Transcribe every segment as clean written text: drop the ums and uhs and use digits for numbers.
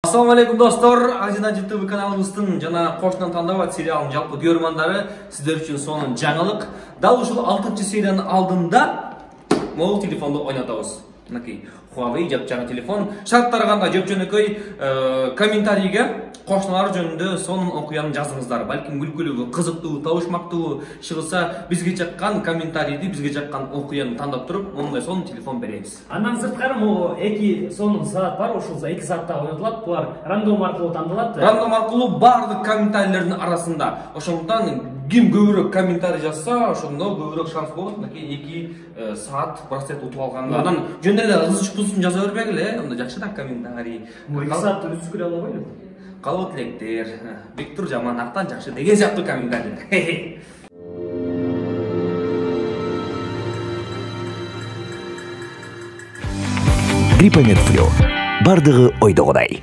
Assalamu alaikum dostlar. Azina YouTube kanalımыздın jana Qo'shnin Tandavat serialının жалпы көрермандары sizler için sonun жаңылык. Дал ушул 6-чы сериянын алдында мобил телефонду ойнатабыз. Мынакей Huawei жапжаңы телефон. Шарттары кандай жөп-жөнөкөй комментарийге кошуналар жөнүндө сонун окуяны жазыңыздар. Балким күлкүлүү, кызыктуу, табышмактуу чыгылса бизге жаккан комментарийди, бизге жаккан окуяны тандап туруп, мондай сонун телефон беребиз. Андан сырткары могу 2 сонун саат бар, ошол 2 саатта ойнотулат. Булар рандом аркылуу тандалат. Рандом аркылуу бардык комментарийлердин арасында. Ошондон ким көбүрөөк комментарий жазса, ошондо көбүрөөк шанс болот. Мынакей 2 саат браслет утуп алганга. Анан жөндөр эле ызычып-пузун жаза бербегиле, онда жакшы да комментарий. 2 саатты үстүгүрө албайлы. Калып тилектер, Виктор жаман актан жакшы деген сыяктуу комментарий. Гриппомед Флю. Бардыгы ойдогудай.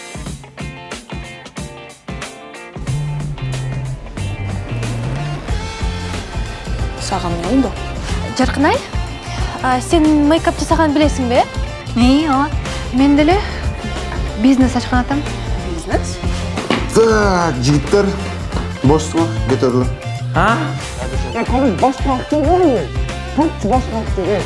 Сагам не oldu? Жаркынай, сен мейкап жасаганын билесиң бе? ооба. Мен деле бизнес ачкан атам. Бизнес? Так, жигиттер, бошсуңар, көтөрүлүң. А? Калың башкалыкты болду. Топчу башкалыкты.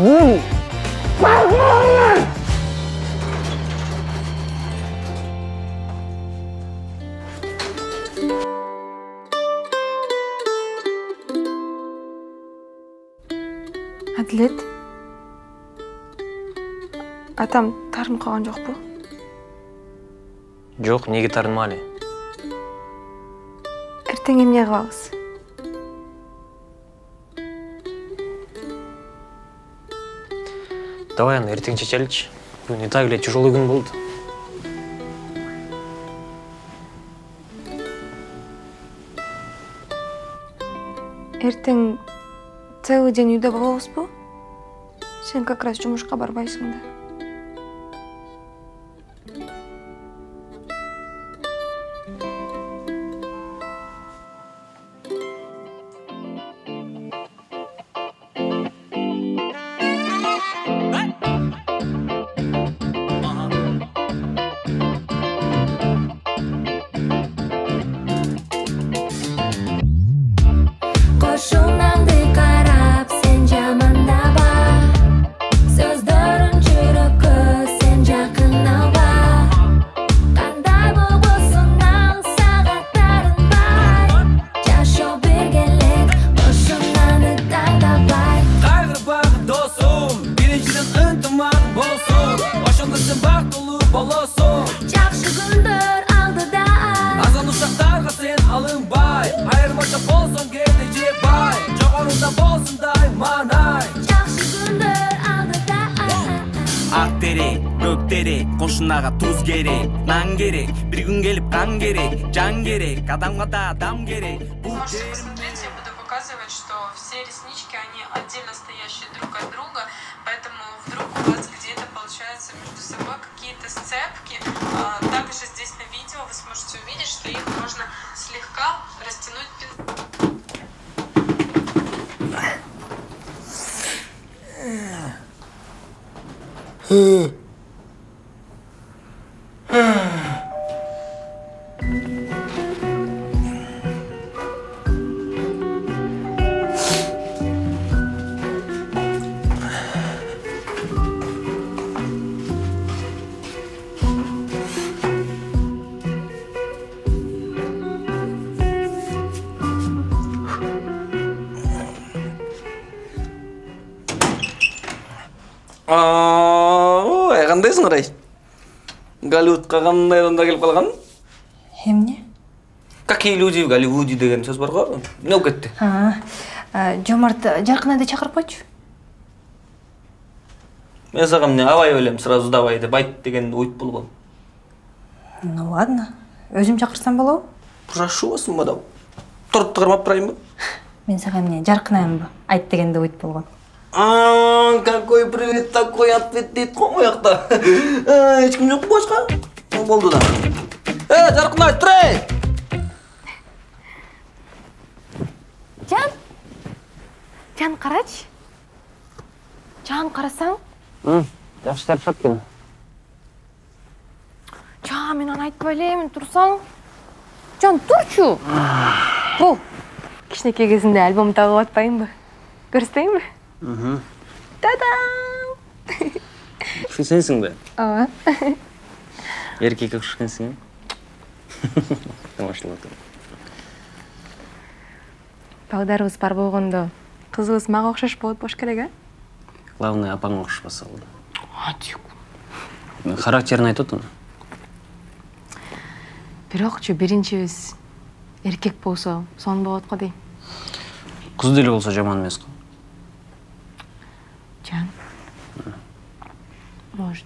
Адилет. Атам тарынып калган жокпу? Жок, неге тарынмалы? Эртең эмне кылабыз? Давай аны эртең чечеличи. Бүгүн и так эле тяжелый күн болду. Эртең целый день үйдө болобузбу? Сен как раз жумушка барбайсың да. Qo'shnaga tuz kerak, nan kerak, bir kun kelib qan kerak, jan kerak, adamga da adam kerak. Можете посмотреть, я буду показывать, что все реснички, они отдельно стоящие друг от друга, поэтому вдруг у вас где-то получается между собой какие-то сцепки. Также здесь на видео вы сможете увидеть, что их можно слегка растянуть. Кандайсың Рай? Голливудка кандайдан да келип калган? Эмне? Какие люди в Голливуде деген сөз бар го? Эмне болуп кетти? Жомарт Жаркынайды чакырып койчу. Мен сага эмне абай белем, сразу давай деп айт деген ойт болгон. Ну ладно. Өзүм чакырсам болобу? Прошу вас, мадам. Туруп кармап турайынбы? Мен сага эмне Жаркынайымбы? Айт дегенде ойт болгон. Какой привет, такой ответ дейт го моякта. Эч ким жок башка? Болду да. Жаркынай, турай! Жан карачы. Жан карасаң? Жакшы тарышат экен. Жан мен аны айтпай элем, турсаң. Жан, турчу. Бол. Кичинекей кезинде альбом тагып атпайынбы? Көрсөтпөйүнбү? Та-дам! Шу сенсиң бе? Ооба. Эркекке окшошкенсиң. Тамашалап отур. Балдарыбыз бар болгондо, кызыбыз мага окшош болот болуш керек, а? Главное, апаңа окшошпаса болду. Характерин айтып атам. Бирокчу биринчибиз эркек болсо, сонун болот го дейм. Кыз деле болсо жаман эмес го. Жан. Может.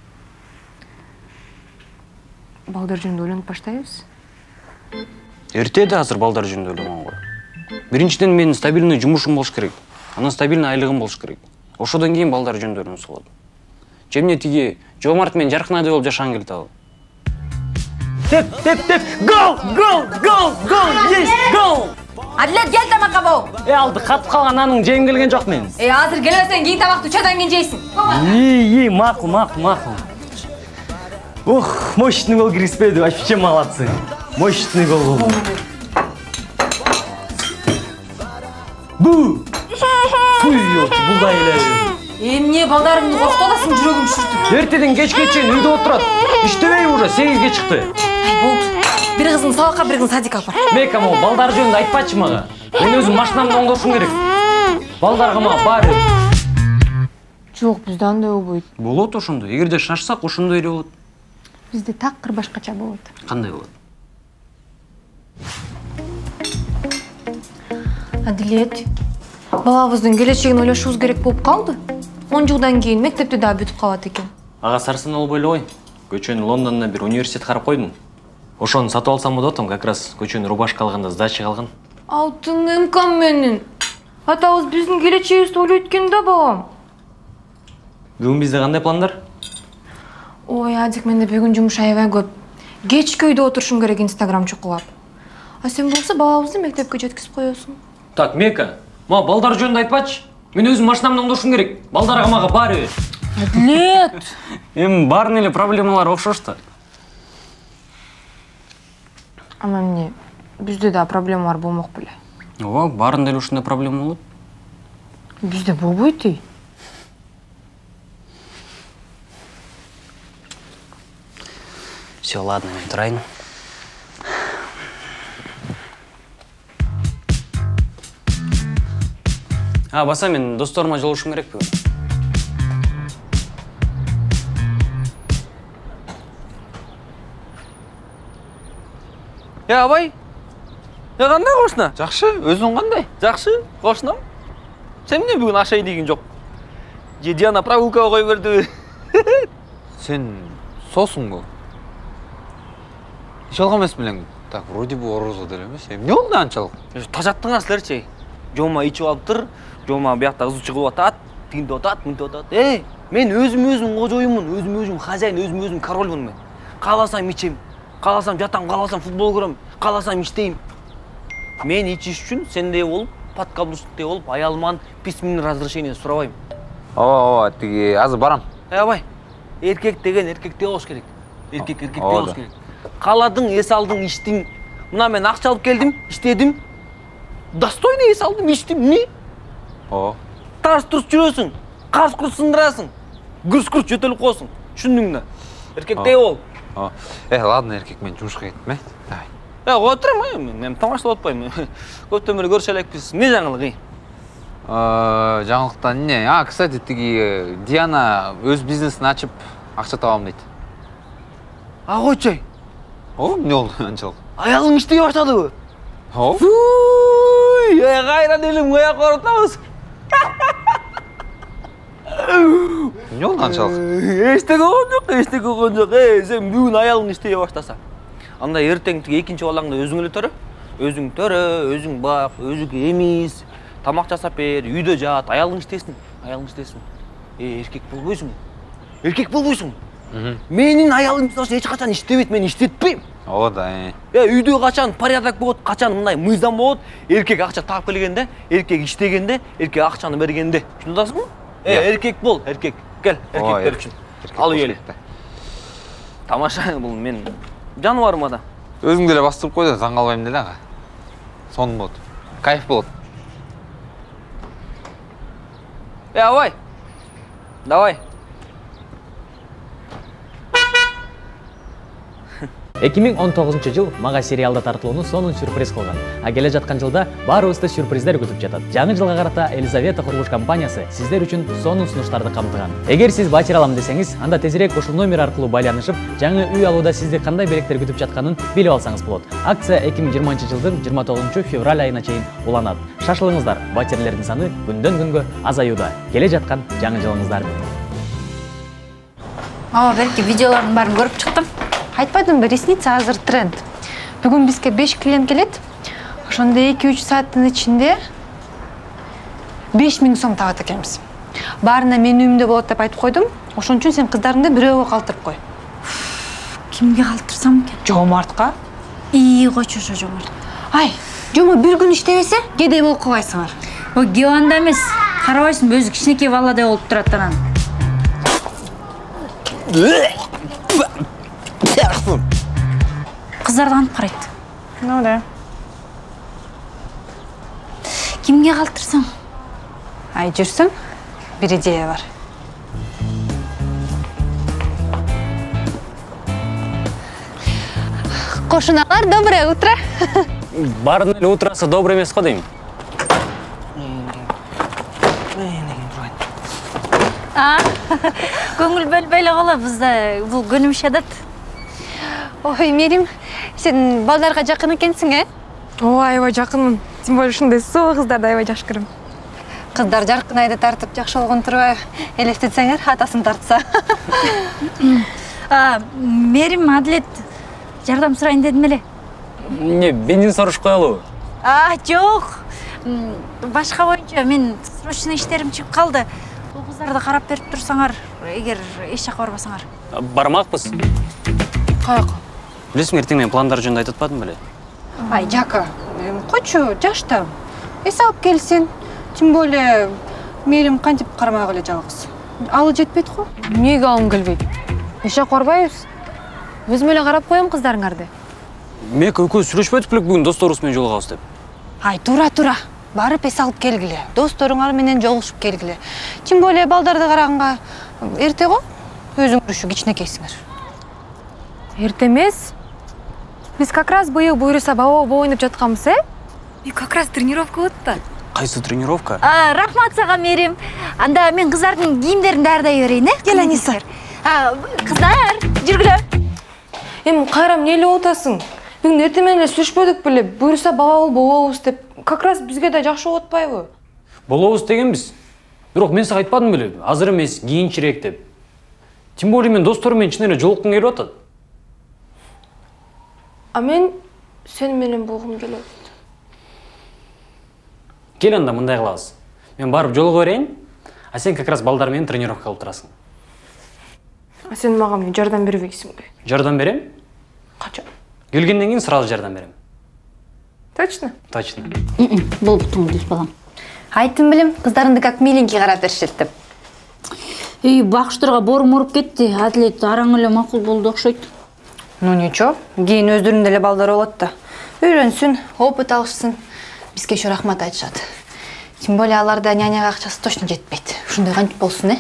Балдар жөнүндө ойлонуп баштайбыз? Эрте да азыр балдар жөнүндө ойлогон го. Биринчиден менин стабильный жумушум болуш керек. Анан стабильный айлыгым болуш керек. Ошодон кийин балдар жөнүндө ойлонсо болот. Жемне тиги Жомарт менен Жаркынадай болуп жашаган келет ал. Теп! Гол! Есть, гол! Адилет, кел тамакка бол. Алды катып калган анын жегим келген жок мен. Азыр келесең, кийин тамакты учадан кийин жейсиң. Макул. Ох, мощный гол киргизбеди, вообще молодцы. Мощный гол болду. Бу! Бул да эле. Эмне балдарымды коркутуп атасың, жүрөгүм шүртүп. Эртеден кечке чейин үйдө отурат. Иштебей уже 8ге чыкты. Болду. Бир кызын сабакка, бир кызын садикка алып бар. Мека, могу балдар жөнүндө айтпачы мага. Мен өзүм машинамды оңдошум керек. Балдарга мага баары. Жок, бизде андай болбойт. Болот ошондо. Эгерде шашсак, ошондой эле болот. Бизде такыр башкача болот. Кандай болот? Адилет, балабыздын келечегин ойлошубуз керек болуп калды. 10 жылдан кийин мектепти да бүтүп калат экен. Ага сарсын албай эле ой. Көчөнү Лондондон бир университет карап койдум. Ошону сатып алсам деп атам, как раз көчөнү рубашка алганда сдача калган. Алтын эмкам менин. Атабыз биздин келечегибизди ойлойт экен да, бабам. Бүгүн бизде кандай пландар? Ой, Адик, менде бүгүн жумуш аябай көп. Кечке үйдө отурушум керек Instagram чукулап. А сен болсо балабызды мектепке жеткизип коесуң. Так, Мека, мага балдар жөнүндө айтпачы. Мен өзүм машинамды оңдошум керек. Балдарга мага баары. Адилет! Эми баарын эле проблемалар окшош да. Ама эмне, бизде да проблемалар болмок беле. Ооба, баарында эле ушундай проблема болот. Бизде болбойт ей. Все, ладно, мен турайын. Баса, мен досторума жолугушум керек бүгүн. Абай, кандай кошуна? Жакшы, өзүң кандай? Жакшы, кошунам. Сен эмне бүгүн ашай деген жок? Же Диана прогулкага кой берди? Сен сосуңбу? Иш алган эмес белең? Так, вроде бы орозо деле эмес. Эмне болду анчалык? Тажаттыңар силерчи. Жома ичип алыптыр, Жома биякта кызычы кылып атат, тигинде атат, мынтип атат. Мен өзүм кожоюмун, өзүм хозяин, өзүм корольмун мен. Кааласам ичем, кааласам жатам, кааласам футбол көрөм, кааласам иштейм. Мен ичиш үчүн сендей болуп, подкаблучникте болуп, аялыман письменный разрешение сурабайм. Ооба, тиги азыр барам. Абай, эркек деген эркекте болуш керек. Эркекте болуш керек. Кааладың, эс алдың, иштиң. Мына мен акча алып келдим, иштедим. Достойно эс алдым, иштим, эмне? Тарс-турс жүрөсүң, кас-курс сындырасың, гүрс-күрс жөтөлүп коесуң. Түшүндүң да? Эркектей бол. Ладно, эркек, мен жумушка кеттим, Давай. Отурам, мен тамашалап атпайм. Көптөн бери көрүшө элекпиз. Эмне жаңылык? Жаңылыктан эмне? Кстати, тиги Диана өз бизнесин ачып, акча табам дейт. Койчой. Эмне болду анчалык? Аялың иштей баштадыбы? Кайран элим, кая корутабыз. Эмне болду анчалык? Эчтеке болгон жок. Сен бүгүн аялың иштей баштаса, анда эртең тиги экинчи балаңды өзүң эле төрө. Өзүң төрө, өзүң бак, өзүң эмиз, тамак жасап бер, үйдө жат, аялың иштесин. Эркек болбойсуң. Менин аялым эч качан иштебейт, мен иштетпейм. Ооба да. Үйдө качан порядок болот, качан мындай мыйзам болот. Эркек акча таап келгенде, эркек иштегенде, эркек акчаны бергенде. Түшүнүп атасыңбы? Эркек бол, эркек. Кел, эркектер үчүн. Ал үй эле. Тамаша, бул мен жаныбарыма да. Өзің деле бастырып қой да таң қалбаймын деле аға. Соның болады. Кайф болады. Абай. Давай. 2019 жыл мага сериалда тартылууну сонун сюрприз кылган. А келе жаткан жылда баарыбызды сюрприздер күтүп жатат. Жаңы жылга карата Елизавета курулуш компаниясы сиздер үчүн сонун сунуштарды камтыган. Эгер сиз батир алам десеңиз, анда тезирээк ушул номер аркылуу байланышып, жаңы үй алууда сизди кандай белектер күтүп жатканын билип алсаңыз болот. Акция 2020 жылдын 29 февраль айына чейин уланат. Шашылыңыздар, батирлердин саны күндөн күнгө азаюуда. Келе жаткан жаңы жылыңыздар. Берки видеолордун баарын көрүп чыктым. Айтпадымбы, ресница азыр тренд. Бүгүн бизге 5 клиент келет. Ошондо 2-3 сааттын ичинде 5000 сом табат экенбиз. Баарына менин үйүмдө болот деп айтып койдум. Ошон үчүн сен кыздарыңды бирөөгө калтырып кой. Кимге калтырсам экен? Жомартка. Койчу Жомарт. Ай, Жомо бир күн иштебесе, кедей болуп калбайсыңар. Ой, Геонда эмес. Карабайсың, өзү кичинекей баладай болуп турат анан. Кыздарды кантип карайт? Ну да. Кимге калтырсаң? Ай, жүрсүң. Бир идея бар. Кошуналар, доброе утро. Баардын эле утрасы добрый эмес го дейм. Көңүл бөлбөй эле калабыз да, бул көнүмүш адат. Ой, Мерим, сен балдарга жакын экенсиң, Ой, аябай жакынмын. Тем более ушундай суу кыздарды аябай жакшы көрөм. Кыздар жаркын айды тартып жакшы болгон турбайбы? Элестетсеңер, атасын тартса. Мерим, Адлет, жардам сурайын дедим эле. Эмне, бензин сорушуп коелубу? Жок. Башка боюнча мен срочный иштерим чыгып калды. Бул кыздарды карап берип турсаңар, эгер эч жака барбасаңар. Бармакпыз. Каяка? Билесиң, эртең менен пландар жөнүндө айтып атпадым беле? Ай, Жака, койчу, жашта. Эс алып келсин. Тем более, Мерим кантип кармак эле жалгыз. Алы жетпейт го? Эмнеге алым келбейт? Эч жак барбайбыз. Өзүм эле карап коем кыздарыңарды. Мек экөөбүз сүйлөшпөдүк беле бүгүн досторубуз менен жолугабыз деп. Ай, тура. Барып эс алып келгиле. Досторуңар менен жолугушуп келгиле. Тем более, балдарды караганга эрте го. Өзүңөр ушу кичинекейсиңер. Эрте эмес. Биз как раз быйыл буйруса баба ойноп жатканбыз, И как раз тренировка болот да. Кайсы тренировка? Рахмат сага, Мерим. Анда мен кыздардын кийимдерин даярдай берейин, Кел, Аниса. Кыздар, жүргүлө. Эми кайра эмне эле отасың? Бүгүн эртең менен эле сүйлөшпөдүк беле? Буйруса баба болобуз деп. Как раз бизге да жакшы болуп атпайбы? Болобуз дегенбиз. Бирок мен сага айтпадым беле? Азыр эмес, кийинчирээк деп. Тем более мен досторум менен чын эле жолуккум келип атат. А мен сен менен болгум келет. Кел анда мындай кылабыз. Мен барып жолуга берейин, а сен как раз балдар менен тренировка кылып турасың. А сен мага жардам бербейсиңби? Жардам берем? Качан? Келгенден кийин сразу жардам берем. Точно? Точно. Болуптуң, дус балам. Айттым билем, кыздарыңды как миленький карап беришет деп. Бакыштарга борум уруп кетти. Адлет араң эле макул болду окшойт. Ну ничего, кийин өздөрүнүн эле балдары болот да. Үйрөнсүн, опыт алышсын. Бизге еще рахмат айтышат. Тем более аларда няняга акчасы точно жетпейт. Ушундай кантип болсун,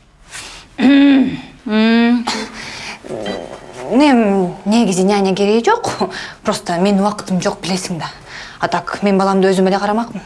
Негизи няня кереги жок. Просто менин убакытым жок, билесиң да. А так мен баламды өзүм эле карамакмын.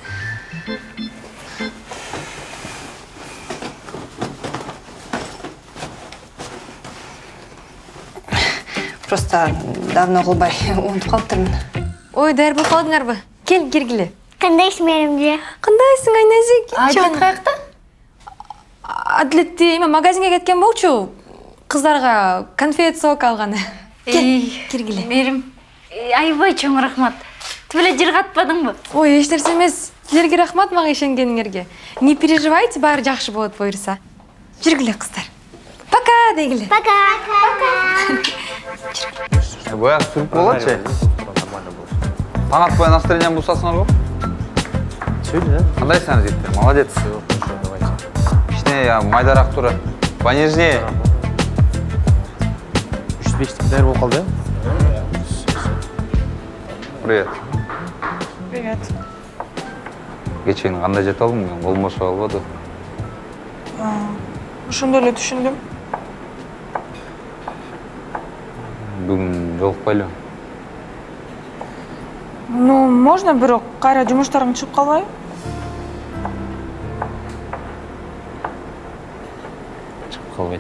Просто давно кылбай унутуп калыптырмын. Ой, даяр болуп калдыңарбы? Кел, киргиле. Кандайсың, Меримже? Кандайсың, Айназик? Адлет каякта? Адлетти магазинге кеткен болчу. Кыздарга конфет сок алганы. Кел, киргиле. Мерим, аябай чоң рахмат. Тиле жыргатпадыңбы? Ой, эч нерсе эмес. Силерге рахмат мага ишенгениңерге. Не переживайте, баары жакшы болот буйруса. Жүргүле, кыздар. Пока дегиле. Пока. Бояк сүрүп болотчу. Таң атпай настроением бусасыңар го? Сөйлө. Кандайсың, жигиттер? Молодец. Кичине майдараак тура. Понежнее. 305-тик даяр болуп калды, Привет. Привет. Кечен кандай жете алдың? Мен колум бошо калбады. Ошондой эле түшүндүм. Бүгүн жолукпайлы. Ну, можно бирок кайра жумуштарың чыгып калбайбы? Чыгып калбайт.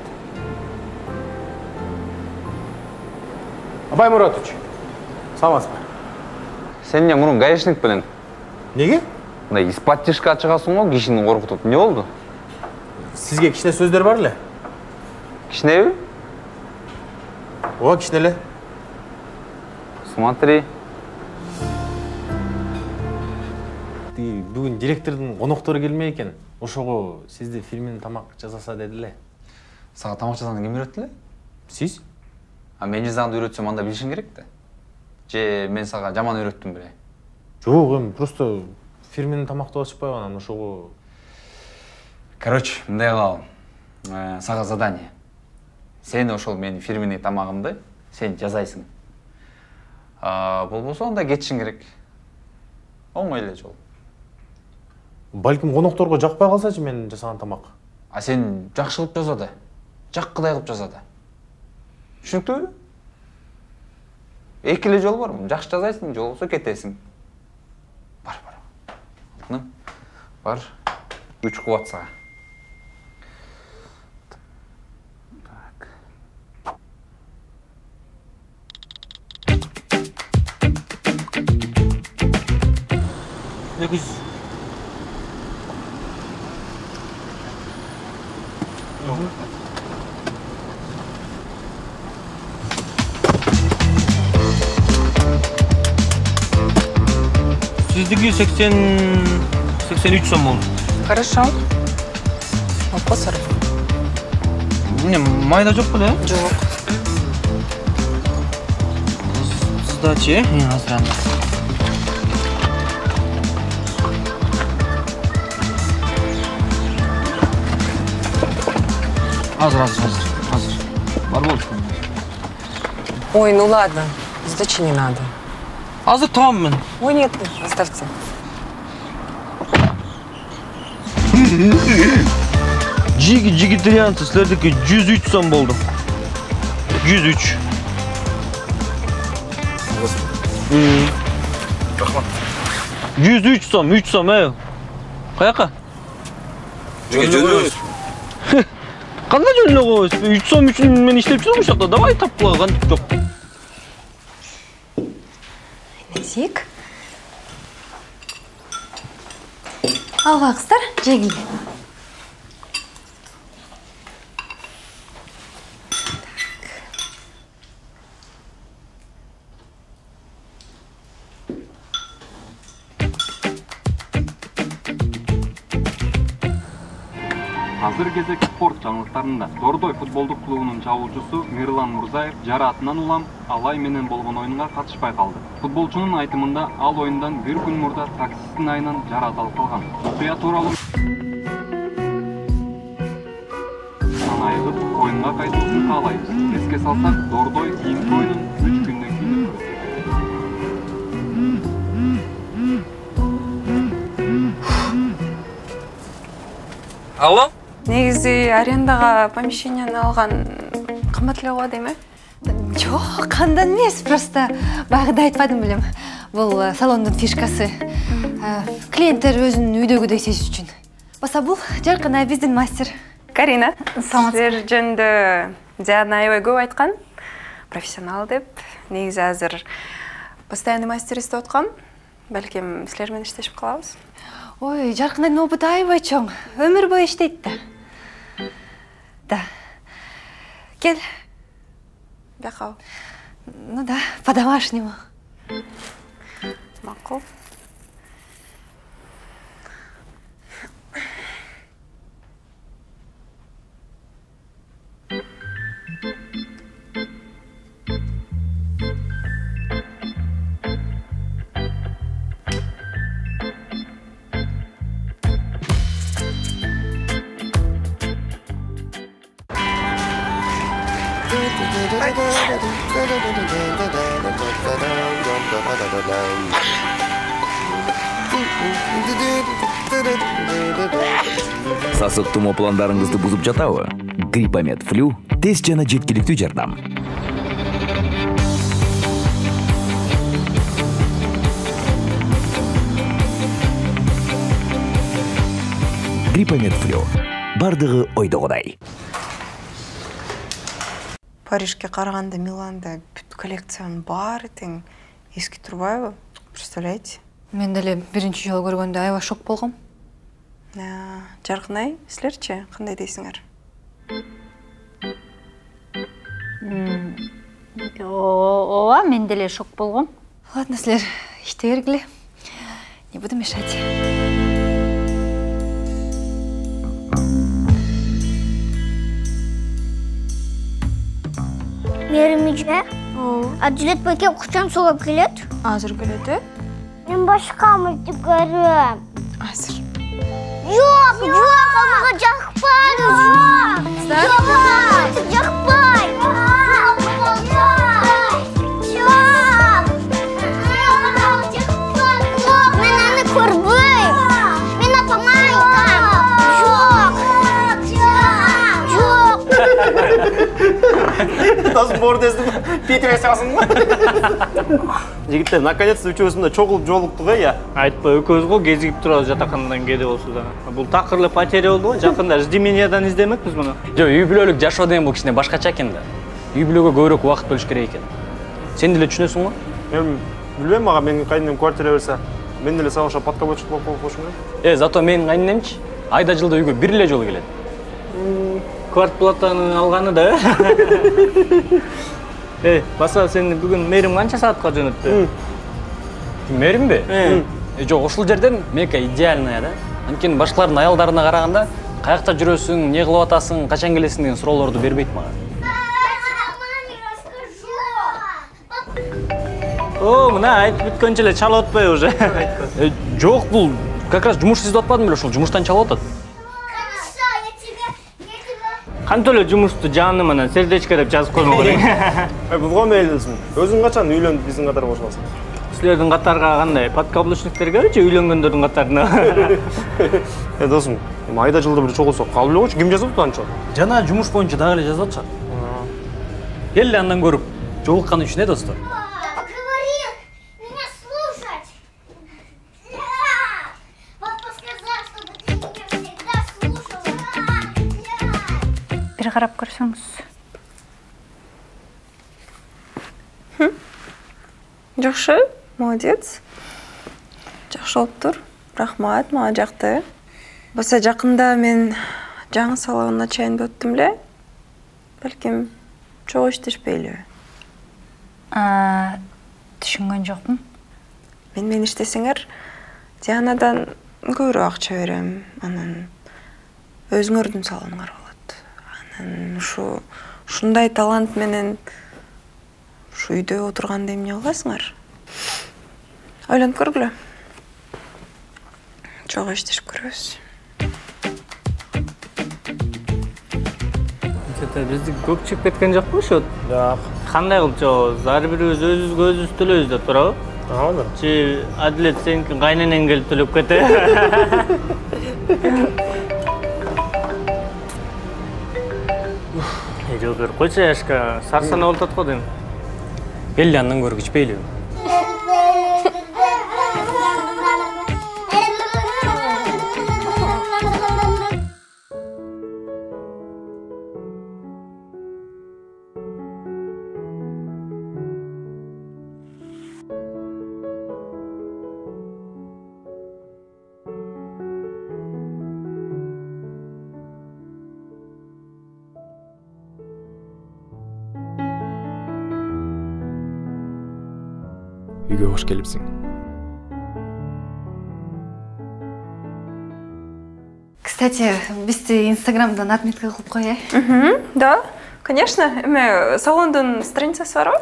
Абай Муратович, саламатсызбы? Сен эмне мурун гаишник белен? Неге? Мындай испаттишка чыгасың го, кишини коркутуп. Не болду? Сизге кичине сөздөр бар эле? Кичинеби? Ооба, кичине эле. Смотри. Бүгүн директордун коноктору келмей экен. Ошого сизди фильмин тамак жасаса деди эле. Сага тамак жасаганды ким үйрөттү эле? Сиз? Мен жасаганды үйрөтсөм анда билишиң керек да. Же мен сага жаман үйрөттүм беле? Жок, эми просто фирменин тамактап ачпайбы, анан ошого. Короче, мындай кылабын. Сага задание. Сен ошол менин фирменный тамагымды сен жасайсың. Болбосо анда кетишиң керек. Оңой эле жол. Балким конокторго жакпай калсачы мен жасаган тамак. Сен жакшы кылып жаса да, жаккыдай кылып жаса да. Түшүнүктүүбү? Эки эле жол бар. Жакшы жасайсың, же болбосо кетесиң. Бар. Алтыным. Бар. 3 кубат сага. Так. Сиздики 83 сом болду. Хорошо. Вопрос. Эмне майда жок беле? Жок. Сдачи, азыр анда. Азыр. Бар болчу. Ой, ну ладно. Сдачи не надо. Азыр табам мен. Ой, нет, оставьте. Жигитарианцы, силердики 103 сом болду. 103. Рахмат. 103 сом, 3 сом, Каяка? Жөнөбүз. Кандай жөнүнө коебуз? 3 сом үчүн мен иштеп жүрөм ушул жакта. Давай тапкыла, кантип жок. Несик. Алга кыздар, жегиле. Азыр кезек спорт жаңылыктарында Дордой футболдук клубунун чабуучусу Мирлан Мурзаев жараатынан улам Алай менен болгон оюнга катышпай калды. Футболчунун айтымында ал оюндан бир күн мурда таксисттин айынан жараат алып калган. Окуя тууралуу айыгып оюнга кайтуусын каалайбыз. Эске салсак, Дордой кийинки оюнун 3 күндөн кийин өткөрөт. Алло? Негизи арендага помещениени алган кымбат эле го дейм, Жок, кандан эмес, просто баягыда айтпадым белем. Бул салондун фишкасы. Клиенттер өзүн үйдөгүдөй сезиш үчүн. Баса бул жаркына биздин мастер. Карина, силер жөнүндө Диана аябай көп айткан. Профессионал деп. Негизи азыр постоянный мастер издеп аткам. Балким силер менен иштешип калабыз. Ой, жаркындан опыты аябай чоң. Өмүр бою иштейт да. Да. Кел. Бякау. Ну да, по-домашнему. Макул. Сасык тумоо пландарыңызды бузуп жатабы? Гриппомед Флю тез жана жеткиликтүү жардам. Гриппомед Флю. Бардыгы ойдогудай. Парижге караганда Миланда бүт коллекциянын баары тең эски турбайбы? Представляете? Мен деле биринчи жолу көргөндө аябай шок болгом. Жаркынай, силерчи кандай дейсиңер? Ооба, мен деле шок болгом. Ладно, силер иштей бергиле. Не буду мешать. Меримиже? Адилетпей кеп кучан согап келет? Азыр келет, Мен башка мультик көрөм. Азыр. Жок, ага жакпайт. Жок, жакпайт. Мен аны көрбөйм. Мен апама айтам. Жок. Тас бордесің Питерес асың ба? Жигиттер, наконец-то үчөөсүндө чогулуп жолуктук я. Айтпай экөөбүз го кезигип турабыз жатакандан кеде болсо да. Бул такырлы потеря болду го. Жакында ждемениядан издемекпиз муну. Жо, үй бүлөлүк жашоо деген бул кичине башкача экен да. Үй бүлөгө көбүрөөк убакыт бөлүш керек экен. Сен деле түшүнөсүң го? Мен билбейм, ага менин кайненем квартира берсе, мен деле сага ошо подководчик болуп коюшум керек. Зато менин кайненемчи айда жылда үйгө бир эле жолу келет. Квартплатаны алганы да. Баса сен бүгүн мэрим канча саатка жөнөттү? Мэримби? Жок, ушул жерден мека идеальная да. Анткени башкалардын аялдарына караганда, каякта жүрөсүң, эмне кылып атасың, качан келесиң деген суроолорду бербейт мага. О, мына айтып бүткөнчө эле чалып атпайбы уже? Жок, бул как раз жумуш издеп атпадым беле, ушул жумуштан чалып атат. Кантип эле жумушту жаным анан сердечко деп жазып коймок элең. Бузга мейлисиң. Өзүң качан үйлөнүп биздин катарга кошуласың? Силердин катарга кандай? Подкаблучниктерге же үйлөнгөндөрдүн катарына? Досум, айда жылда бир чогулсок калып эле койчу, ким жазып атат анча? Жана жумуш боюнча дагы эле жазып атышат. Келе андан көрүп, жолуккан үчүн достор. Бир карап көрсөңүз. Жакшы, молодец. Жакшы болуптур. Рахмат, мага жакты. Баса жакында мен жаңы салонуна чейин өттүм эле. Балким чогуу иштешпейли. Түшүнгөн жокмун. Мен иштесеңер, Дианадан көбүрөөк акча берем. Анан өзүңөрдүн салонуңар болот. Анан ушундай талант менен ушу үйдө отурганда эмне кыласыңар? Ойлонуп көргүлө. Чогуу иштешип көрөбүз. Бизди көп чыгып кеткен жокпу ошо? Жок. Кандай кылып чыгабыз? Ар бирибиз өзүбүзгө өзүбүз төлөйбүз да туурабы? Ооба. Чи Адилет сеники кайненең келип төлөп кете. Жогор койчу яшка, сарсана болуп атат го дейм. Келли андан көрүп ичпейли. Үйгө кош келипсиң. Кстати, бизди Инстаграмдан отметка кылып кой, Да, конечно. Эме салондун страницасы барбы?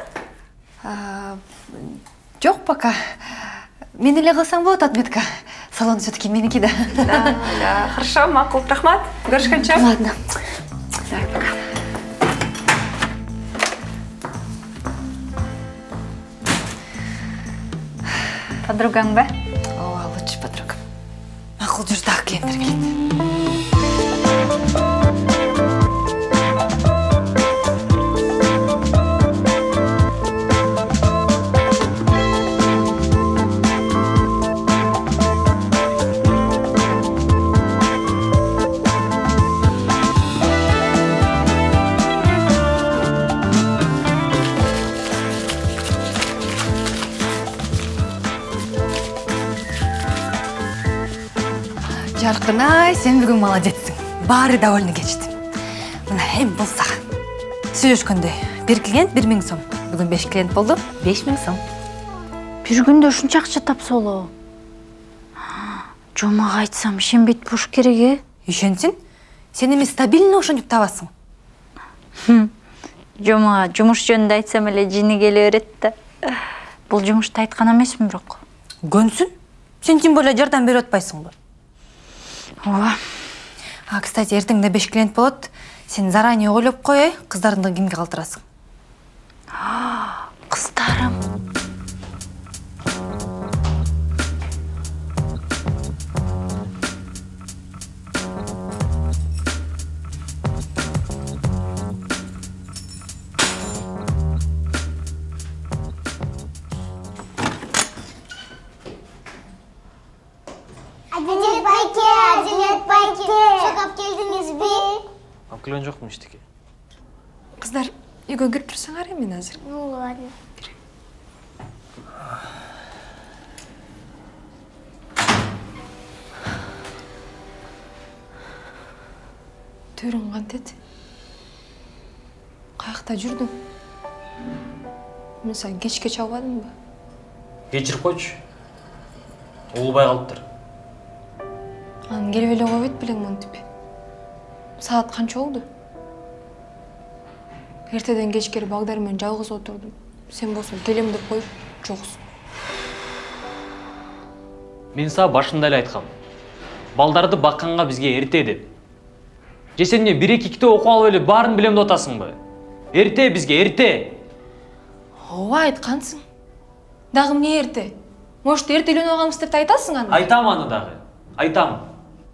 Жок пока. Мен эле кылсаң болот отметка. Салон все-таки меники да. Да, хорошо, макул. Рахмат. Görüşкөнчө. Ладно. Давай, пока. Подругаң ба? Ооба, лучше подругам. Макул жүр, дагы клиенттер келет. Жарқынай, сен бүгін молодецсің. Бары довольны кечті. Мына hem бұл саған. Сөйлешкенде бір клиент 1000 сом. Бүгін 5 клиент болды, 5000 сом. Bir günde ушунча акча тапса болобу. Жомага айтсам, ишенбейт болуш керек э? Ишенсин? Сен эми стабильно ошентип табасың. Жомага жумуш жөнүндө айтсам эле жини келе берет да. Бул жумушты айткан эмесмин бирок. Көнсүн? Сен тим более жардам берип атпайсыңбы? Ооба. Кстати, эртеңде 5 клиент болот. Сен заранее ойлоп кой, кыздарыңды кимге калтырасың? Кыздарым. Әділет байке, шақап келдіңіз бе? Алып келген жоқпын ештеңе. Қыздар, үйге кіріп тұрсаңар мен әзір. Ладно. Төрің қантет? Қаяқта жүрдің? Мен саған кешке чабадым ба? Кешіріп қойшы. Олбай қалыптыр. Анын келіп эле койбойт белең монтип. Саат канча болду? Эртеден кечкери Багдар менен жалгыз отурдум. Сен болсоң келем деп коюп жоксуң. Мен сага башында эле айткам. Балдарды бакканга бизге эрте деп. Же сен эмне 1-2 китеп окуп алып эле баарын билем деп атасыңбы? Эрте бизге, эрте. Ооба айткансың. Дагы эмне эрте? Может, эрте үйлөнүп алганбыз деп айтасың аны? Айтам аны дагы. Айтам.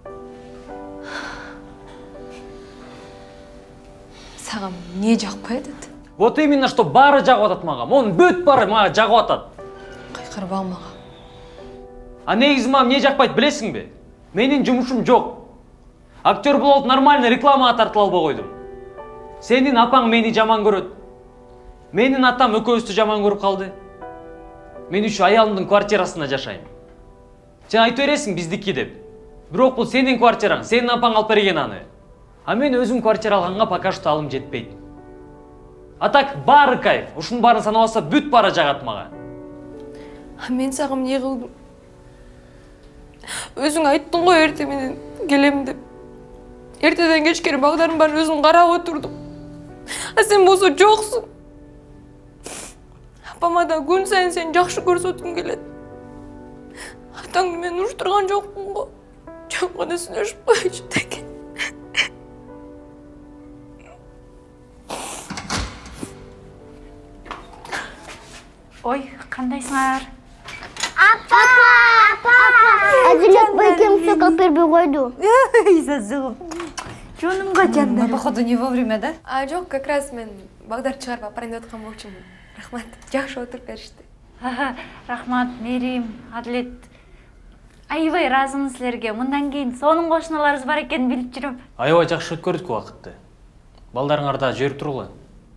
Саған не жакпай атат? Вот именно что бары жагып атат мага. Монун бүт бары мага жагып атат. Кайкырба мага. А негизи мага эмне жакпайт билесиңби? Менин жумушум жок. Актер болуп нормально рекламага тартып албай койдум. Сенин апаң мени жаман көрөт. Менин атам экөөбүздү жаман көрүп калды. Мен үчү аялымдын квартирасында жашайм. Сен айтып бересиң биздики деп. Бирок бул сенин квартираң, сенин апаң алып берген аны. А мен өзүм квартира алганга пока что алым жетпейт. А так баары кайф. Ушунун баарын санап алса бүт баары жагат мага. Мен сага эмне кылдым? Өзүң айттың го эрте менен келем деп. Эртеден кечкери Багдарым бар өзүм карап отурдум. А сен болсо жоксуң. Апама да күн сайын сен жакшы көрсөткүм келет. Атаңды мен уруштурган жокмун го. Жок гана сүйлөшүп койчу деген. Ой, кандайсыңар? Апа! Әділет байкем сокал бербей койду. Изазым. Жонумга жандай. Походу не вовремя, да? Жок, как раз мен Багдар чыгарып апарайын деп аткан болчумун. Рахмат, жакшы отуруп беришти. Рахмат, Мерим, Адилет. Аябай ыраазымын силерге. Мындан кийин сонун кошуналарыбыз бар экенин билип жүрөм. Аябай жакшы өткөрдүк убакытты. Балдарыңар да жүрүп тургула.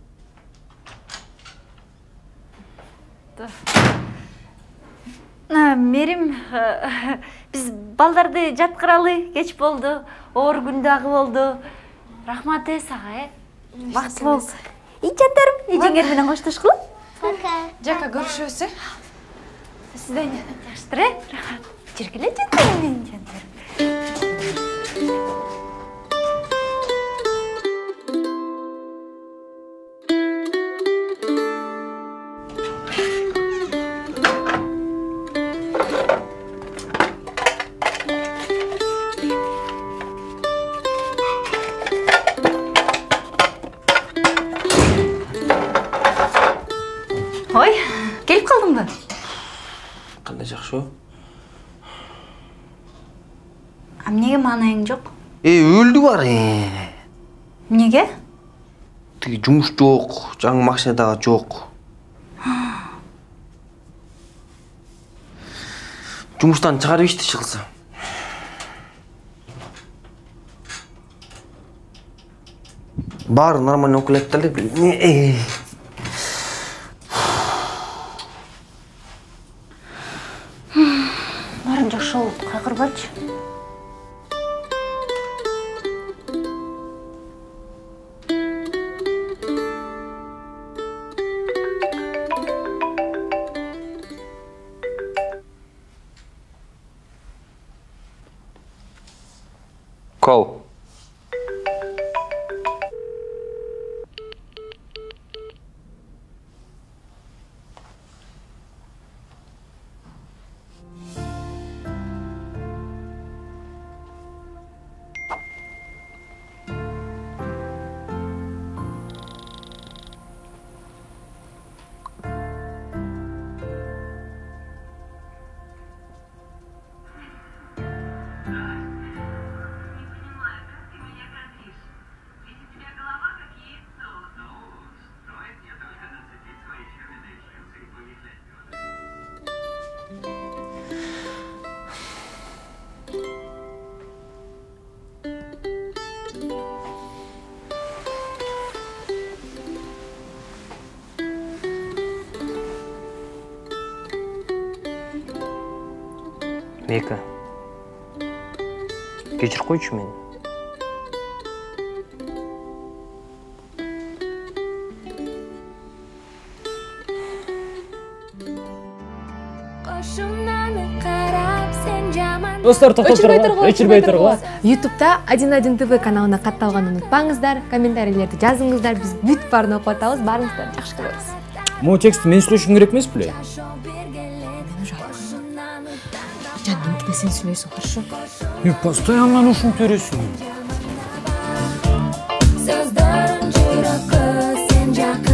Мерим, биз балдарды жаткыралы, кеч болду. Оор күн дагы болду. Рахмат сага, бактылуу бол. Жандарым, эжеңер менен коштошкула. Жака көрүшөбүз, До свидания. Жакшытыр, рахмат. Жергиле жандарым менин жандарым. Кандай жакшы. Эмнеге маанайың жок? Өлдү бар. Эмнеге? Тиги жумуш жок, жаңы машина дагы жок. Жумуштан чыгарып ишти чыкса. Бар нормально окулет деле. Барын жакшы болот, кайгырбачы. Кол. Мека, кечір қойшы мені. Достар, өчірбей тұрғы. Ютубта 1-1 ТВ каналына катталганды унутпаңыздар, комментарийлерди жазыңыздар, биз бүт баарын окуп атабыз, баарыңызды жакшы көрөбүз. Могу текстти мен сүйлөшүм керек эмес беле? Жандыкты сен сүйлөйсүң, хорошо? Постоянно ушинтип бересиң. Сөздөрүң жүрөккө сен жакын